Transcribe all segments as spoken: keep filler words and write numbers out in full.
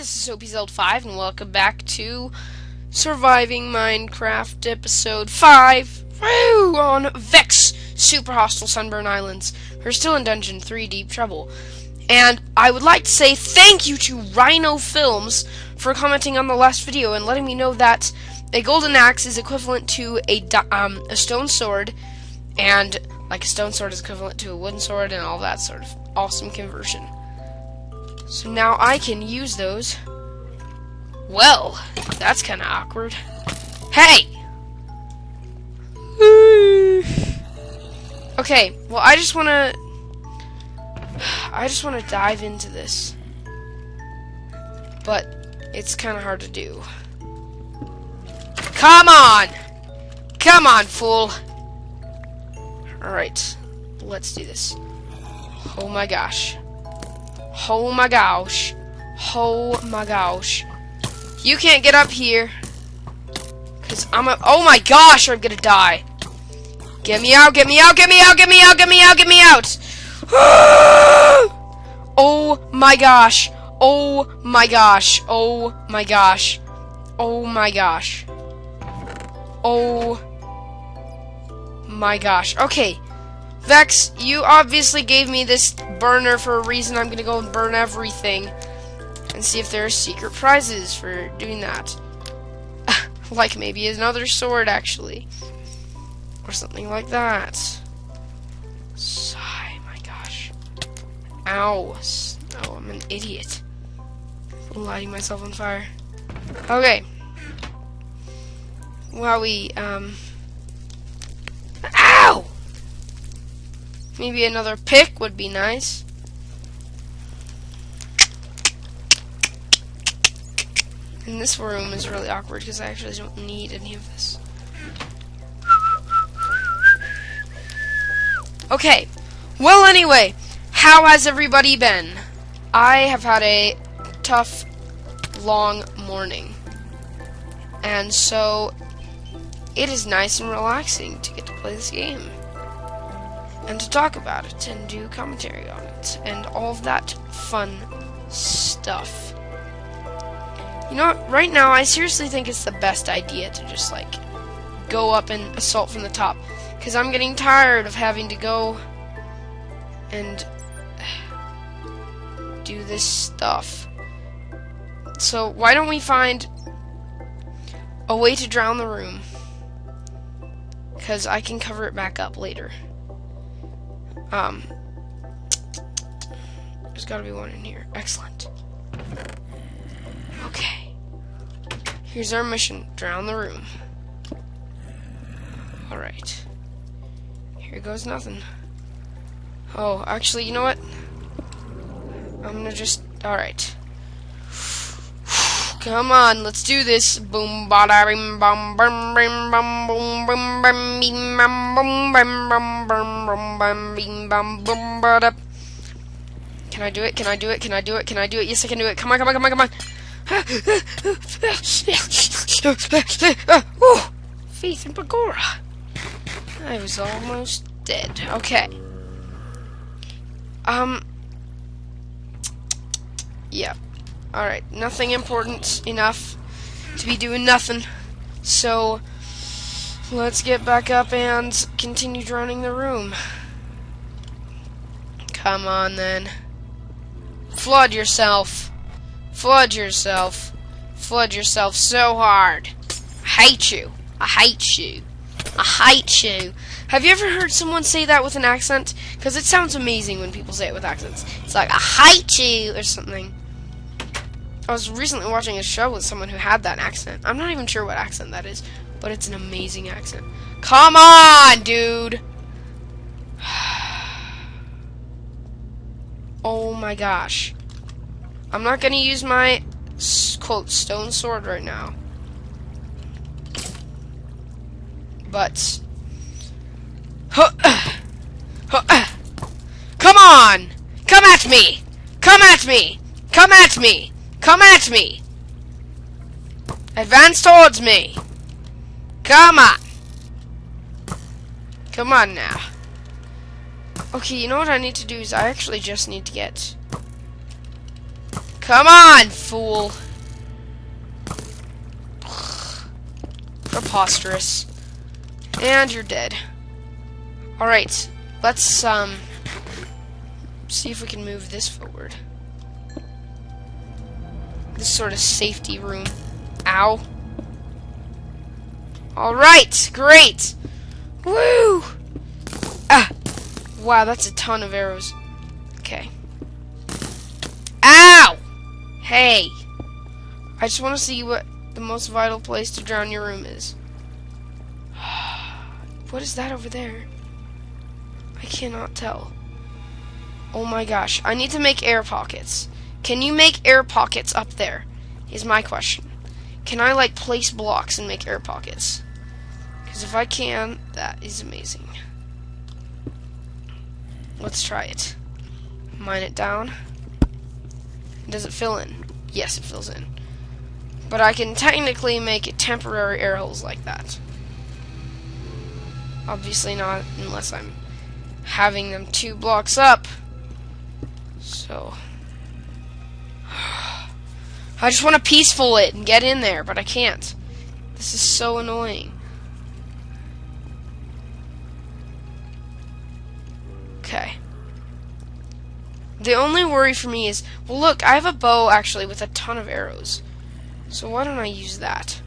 this is OPZeld five, and welcome back to Surviving Minecraft Episode five, woo, on Vex Super Hostile Sunburn Islands. We're still in Dungeon three, Deep Trouble. And I would like to say thank you to Rhino Films for commenting on the last video and letting me know that a golden axe is equivalent to a, um, a stone sword, and like a stone sword is equivalent to a wooden sword, and all that sort of awesome conversion. So now I can use those. Well, that's kind of awkward. Hey! Okay, well I just want to... I just want to dive into this. But it's kind of hard to do. Come on! Come on, fool! Alright, let's do this. Oh my gosh. Oh my gosh. Oh my gosh. You can't get up here. Cause I'm a- oh my gosh, I'm gonna die. Get me out, get me out, get me out, get me out, get me out, get me out! Oh my gosh. Oh my gosh. Oh my gosh. Oh my gosh. Oh my gosh. Okay. Vex, you obviously gave me this burner for a reason. I'm gonna go and burn everything and see if there are secret prizes for doing that. Like maybe another sword, actually. Or something like that. Sigh, my gosh. Ow. Oh, I'm an idiot. I'm lighting myself on fire. Okay. Wowie, um... Ow! Maybe another pick would be nice. And this room is really awkward because I actually don't need any of this. Okay. Well, anyway, how has everybody been? I have had a tough, long morning. And so, it is nice and relaxing to get to play this game. And to talk about it, and do commentary on it, and all of that fun stuff. You know what, right now, I seriously think it's the best idea to just, like, go up and assault from the top. Because I'm getting tired of having to go and do this stuff. So, why don't we find a way to drown the room? Because I can cover it back up later. Um, there's gotta be one in here. Excellent. Okay. Here's our mission. Drown the room. Alright. Here goes nothing. Oh, actually, you know what? I'm gonna just... Alright. Come on, let's do this. Boom, bada, bim, bum, bum, bim, bum, boom, bum, bum, bim, bum, boom, bum, bum, bum, bum, bum, bim, bum, boom, bada. Can I do it? Can I do it? Can I do it? Can I do it? Yes, I can do it. Come on, come on, come on, come on. Ooh, faith in Bagora. I was almost dead. Okay. Um. Yeah. Alright, nothing important enough to be doing nothing. So, let's get back up and continue drowning the room. Come on, then. Flood yourself. Flood yourself. Flood yourself so hard. I hate you. I hate you. I hate you. Have you ever heard someone say that with an accent? Because it sounds amazing when people say it with accents. It's like, I hate you, or something. I was recently watching a show with someone who had that accent. I'm not even sure what accent that is, but it's an amazing accent. Come on, dude! Oh my gosh. I'm not gonna use my, quote, stone sword right now. But... Come on! Come at me! Come at me! Come at me! Come at me! Advance towards me! Come on! Come on now. Okay, you know what I need to do is I actually just need to get Come on, fool. Preposterous. And you're dead. Alright, let's um see if we can move this forward. This sort of safety room. Ow. Alright, great. Woo! Ah! Wow, that's a ton of arrows. Okay. Ow! Hey! I just want to see what the most vital place to drown your room is. What is that over there? I cannot tell. Oh my gosh. I need to make air pockets. Can you make air pockets up there? Is my question. Can I, like, place blocks and make air pockets? Because if I can, that is amazing. Let's try it. Mine it down. Does it fill in? Yes, it fills in. But I can technically make temporary air holes like that. Obviously not unless I'm having them two blocks up. So I just want to peaceful it and get in there, but I can't. This is so annoying. Okay. The only worry for me is, well, look, I have a bow actually with a ton of arrows. So why don't I use that?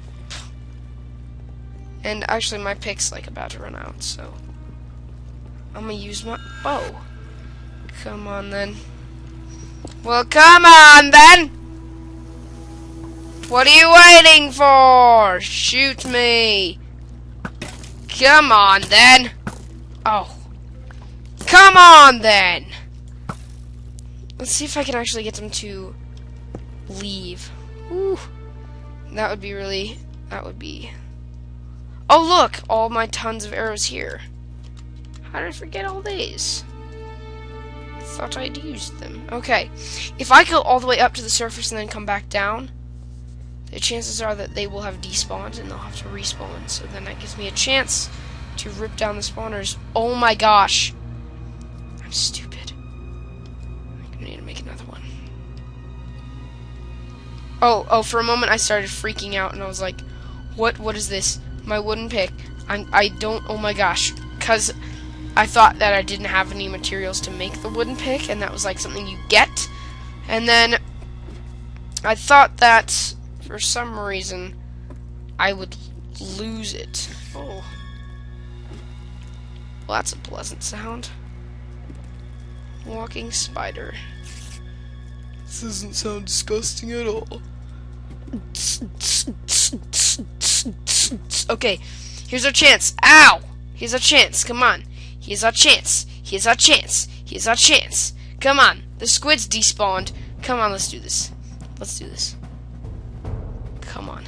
And actually my pick's like about to run out, so I'm gonna use my bow. Come on then. Well, come on then! What are you waiting for? Shoot me! Come on then! Oh. Come on then! Let's see if I can actually get them to leave. Ooh. That would be really... That would be... Oh, look! All my tons of arrows here. How did I forget all these? I thought I'd used them. Okay. If I go all the way up to the surface and then come back down, the chances are that they will have despawned and they'll have to respawn. So then that gives me a chance to rip down the spawners. Oh my gosh. I'm stupid. I'm gonna need to make another one. Oh, oh, for a moment I started freaking out and I was like, what, what is this? My wooden pick. I'm, I don't, oh my gosh. Because I thought that I didn't have any materials to make the wooden pick, and that was like something you get. And then I thought that for some reason I would lose it. Oh. Well, that's a pleasant sound. Walking spider. This doesn't sound disgusting at all. Okay, here's our chance. Ow! Here's our chance. Come on. Here's our chance. Here's our chance. Here's our chance. Come on. The squid's despawned. Come on, let's do this. Let's do this. Come on.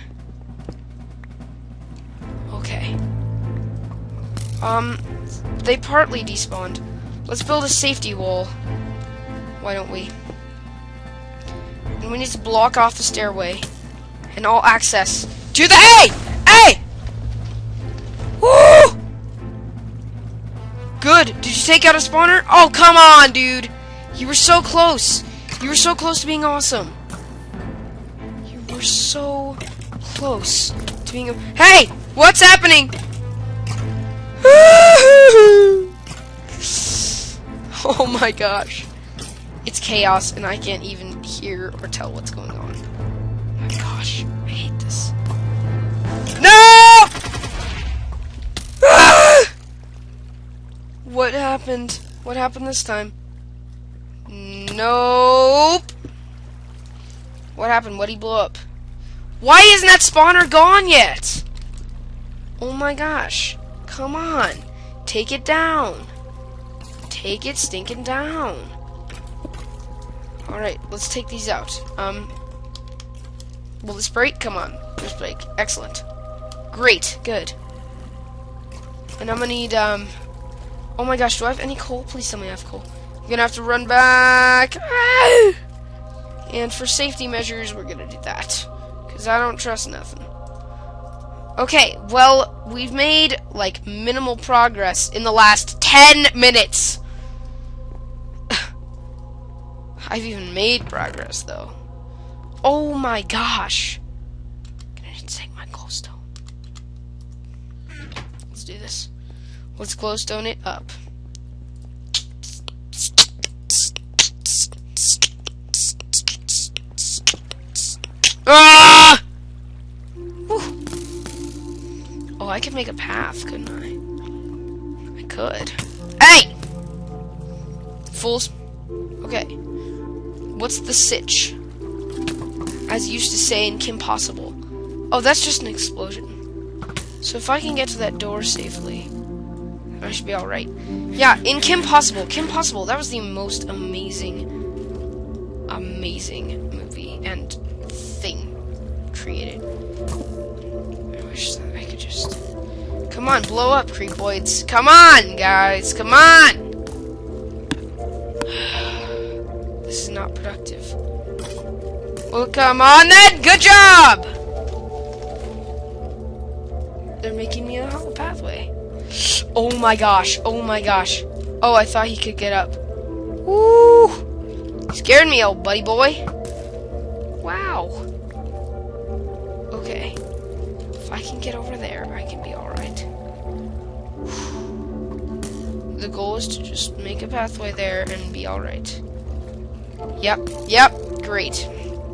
Okay. Um, they partly despawned. Let's build a safety wall. Why don't we? And we need to block off the stairway and all access to the Hey! Hey! Woo! Good. Did you take out a spawner? Oh, come on, dude. You were so close. You were so close to being awesome. You were so close to being a Hey! What's happening? Oh my gosh. It's chaos and I can't even hear or tell what's going on. Oh my gosh. I hate this. No! What happened? What happened this time? Nope. What happened? What'd he blow up? Why isn't that spawner gone yet? Oh my gosh. Come on. Take it down. Take it stinking down. Alright, let's take these out. Um, will this break? Come on. This break. Excellent. Great. Good. And I'm gonna need, um... oh my gosh, do I have any coal? Please tell me I have coal. I'm gonna have to run back. Ah! And for safety measures, we're gonna do that. Because I don't trust nothing. Okay, well, we've made, like, minimal progress in the last ten minutes. I've even made progress, though. Oh my gosh. I need to take my glowstone. Let's do this. Let's glowstone it up. Ah! Whew. Oh, I could make a path, couldn't I? I could. Hey! Fools. Okay. What's the sitch? As used to say in Kim Possible. Oh, that's just an explosion. So if I can get to that door safely, I should be alright. Yeah, in Kim Possible. Kim Possible, that was the most amazing, amazing movie and thing created. I wish that I could just... Come on, blow up, creepoids. Come on, guys. Come on! This is not productive. Well, come on then! Good job! They're making me a hollow pathway. Oh my gosh. Oh my gosh. Oh, I thought he could get up. Woo! Scared me, old buddy boy. Wow. Okay. If I can get over there, I can be alright. The goal is to just make a pathway there and be alright. Yep. Yep. Great.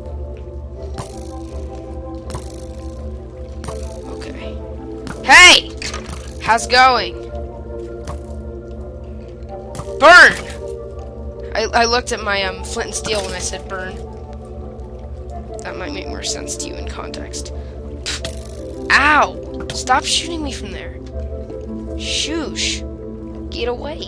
Okay. Hey! How's it going? Burn! I, I looked at my um, flint and steel when I said burn. That might make more sense to you in context. Ow! Stop shooting me from there. Shoosh. Get away.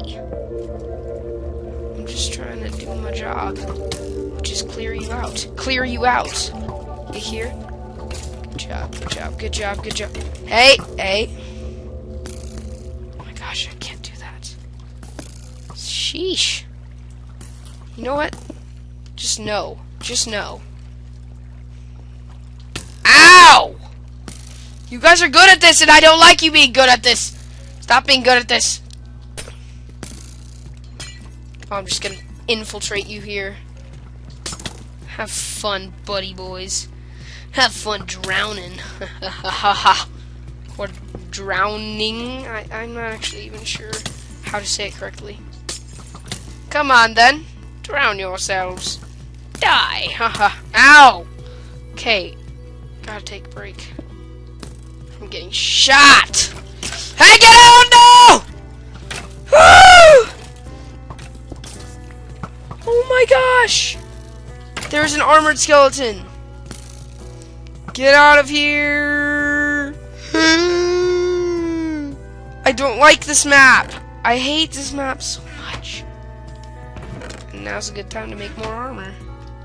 I'm just trying to do my job. Which is clear you out. Clear you out. You hear? Good job, good job, good job, good job. Hey, hey. Oh my gosh, I can't do that. Sheesh. You know what? Just no. Just no. Ow! You guys are good at this, and I don't like you being good at this. Stop being good at this. Oh, I'm just gonna infiltrate you here. Have fun, buddy boys. Have fun drowning. Or drowning. I, I'm not actually even sure how to say it correctly. Come on, then. Drown yourselves. Die. Haha. Ow. Okay. Gotta take a break. I'm getting shot. Hey, get out! No! Woo! Oh my gosh! There's an armored skeleton. Get out of here! I don't like this map. I hate this map so much. And now's a good time to make more armor.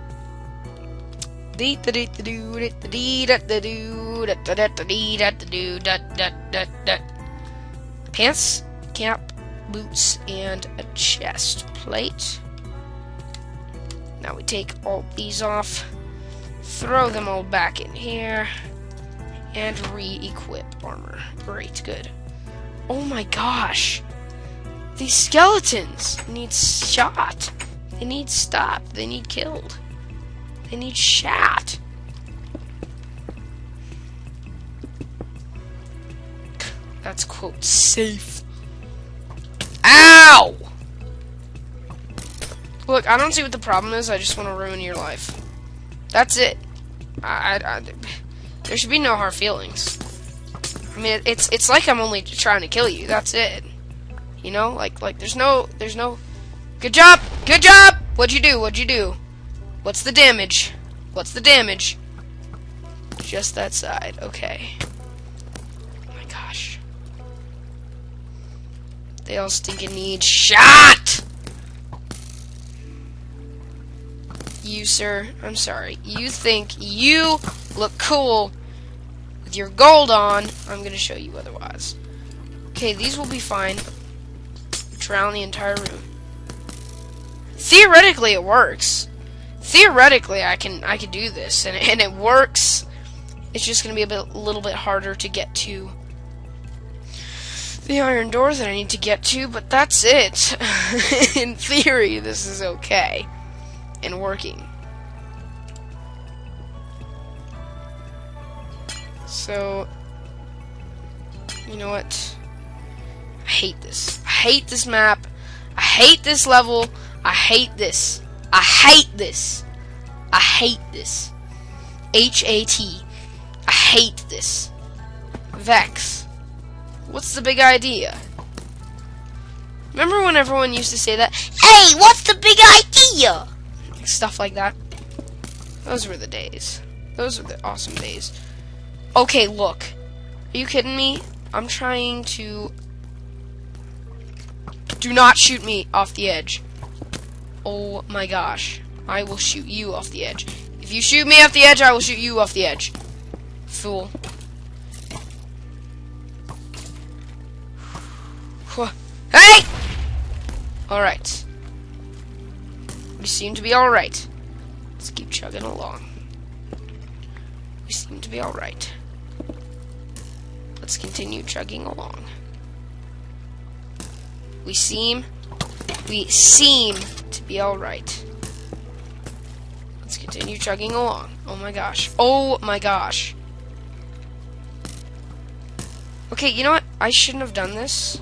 Pants, cap, boots, and a chest plate. Now we take all these off, throw them all back in here, and re-equip armor. Great, good. Oh my gosh! These skeletons need shot. They need stopped. They need killed. They need shot. That's quote safe. Ow! Look, I don't see what the problem is. I just want to ruin your life. That's it. I, I, I, there should be no hard feelings. I mean, it's it's like I'm only trying to kill you. That's it. You know, like like there's no there's no. Good job. Good job. What'd you do? What'd you do? What's the damage? What's the damage? Just that side. Okay. Oh my gosh. They all stinking need shot! You, sir, I'm sorry. You think you look cool with your gold on. I'm gonna show you otherwise. Okay, these will be fine. Drown the entire room. Theoretically, it works. Theoretically, I can I can do this, and and it works. It's just gonna be a bit, a little bit harder to get to the iron door that I need to get to, but that's it. In theory, this is okay. and working. So, you know what? I hate this. I hate this map. I hate this level. I hate this. I hate this. I hate this. H A T. I hate this. Vex. What's the big idea? Remember when everyone used to say that? Hey, what's the big idea? Stuff like that. Those were the days. Those were the awesome days. Okay, look. Are you kidding me? I'm trying to... Do not shoot me off the edge. Oh my gosh. I will shoot you off the edge. If you shoot me off the edge, I will shoot you off the edge. Fool. Hey! Alright. We seem to be alright. Let's keep chugging along. We seem to be alright. Let's continue chugging along. We seem... We seem to be alright. Let's continue chugging along. Oh my gosh. Oh my gosh. Okay, you know what? I shouldn't have done this.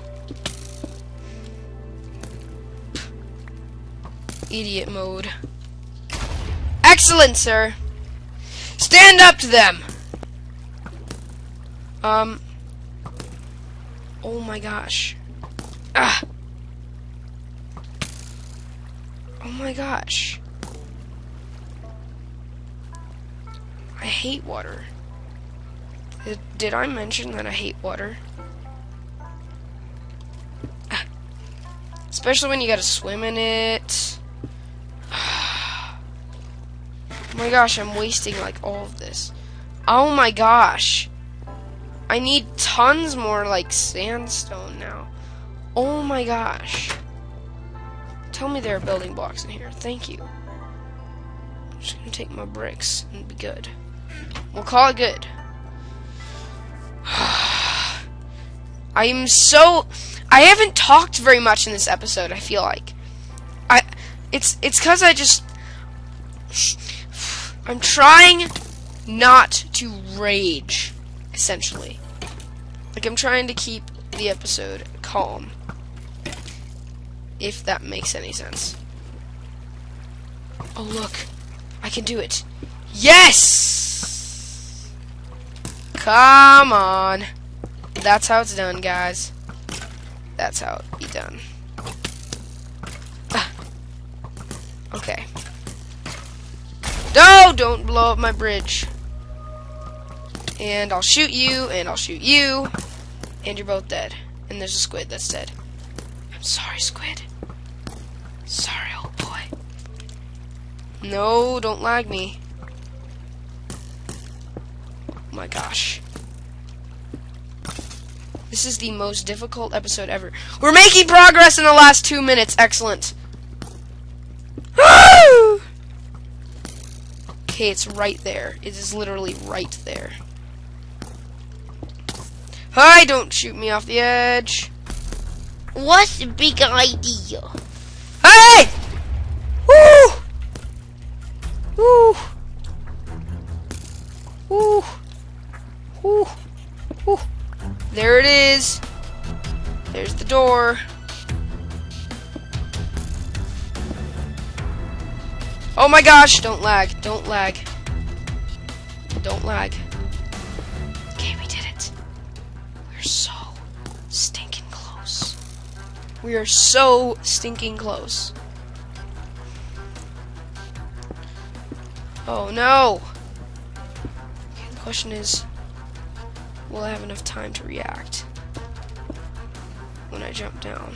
Idiot mode. Excellent, sir. Stand up to them. Um. Oh my gosh. Ah. Oh my gosh. I hate water. Did, did I mention that I hate water? Ah. Especially when you gotta swim in it. Oh my gosh, I'm wasting like all of this. Oh my gosh. I need tons more like sandstone now. Oh my gosh. Tell me there are building blocks in here. Thank you. I'm just gonna take my bricks and be good. We'll call it good. I'm so... I haven't talked very much in this episode, I feel like. I... It's it's because I just... I'm trying not to rage, essentially. Like, I'm trying to keep the episode calm. If that makes any sense. Oh, look. I can do it. Yes! Come on. That's how it's done, guys. That's how it be done. Ah. Okay. No, don't blow up my bridge. And I'll shoot you, and I'll shoot you, and you're both dead. And there's a squid that's dead. I'm sorry, squid. Sorry, old boy. No, don't lag me. Oh my gosh. This is the most difficult episode ever. We're making progress in the last two minutes. Excellent. Woo! Okay, it's right there. It is literally right there. Hi, don't shoot me off the edge. What's the big idea? Hey! Woo! Woo! Woo! Woo! Woo! There it is. There's the door. Oh my gosh, don't lag, don't lag. Don't lag. Okay, we did it. We're so stinking close. We are so stinking close. Oh no! Okay, the question is, will I have enough time to react when I jump down?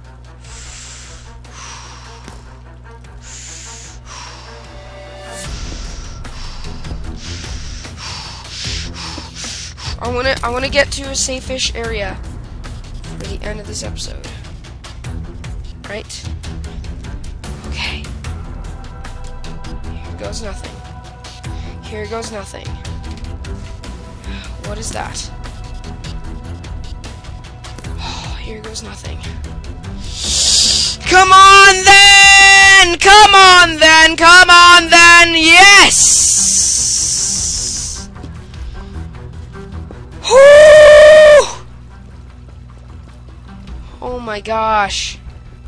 I wanna I wanna get to a safe-ish area for the end of this episode. Right? Okay. Here goes nothing. Here goes nothing. What is that? Oh, here goes nothing. Come on then! then! Come on then! Come on then! Yes! Whoo! Oh my gosh.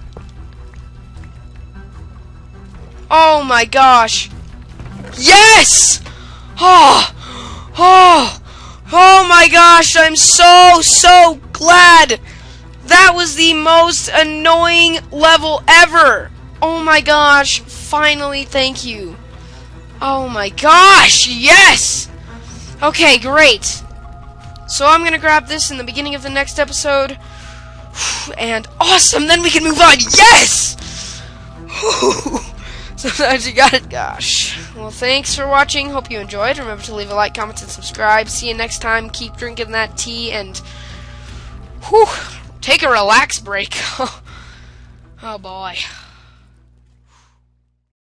Oh my gosh. Yes! Oh! Oh! Oh my gosh, I'm so, so glad! That was the most annoying level ever! Oh my gosh, finally, thank you. Oh my gosh, yes! Okay, great. So I'm gonna grab this in the beginning of the next episode. And awesome, then we can move on. Yes! Sometimes you got it. Gosh. Well, thanks for watching. Hope you enjoyed. Remember to leave a like, comment, and subscribe. See you next time. Keep drinking that tea and whew, take a relax break. Oh boy.